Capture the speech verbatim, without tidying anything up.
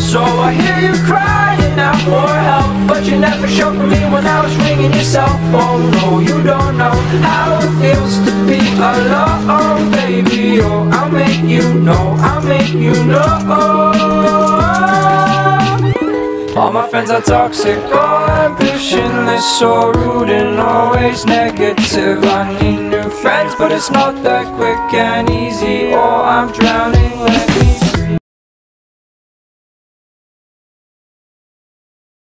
So I hear you crying out for help, but you never showed for me when I was ringing your cell phone. No, you don't know how it feels to be alone, baby. Oh, I'll make you know, I'll make you know. All my friends are toxic, all ambitionless, so rude and always negative. I need new friends, but it's not that quick and easy. Oh, I'm drowning, let me